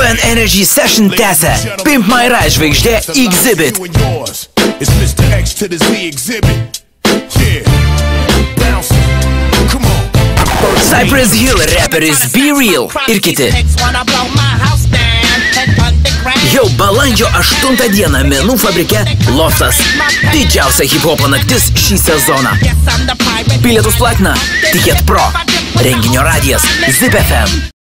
7 Energy Session tęsia Pimp My Ride žvaigždė Exhibit. It's Mr. X to the Z Exhibit. Yeah. Bounce. Come on. Cypress Hill reperis Be Real ir kiti. Jau balandžio 8 dieną Menų fabrike Loftas. Didžiausia hip-hopo naktis šį sezoną. Bilietus platina Ticket Pro. Renginio radijas Zip FM.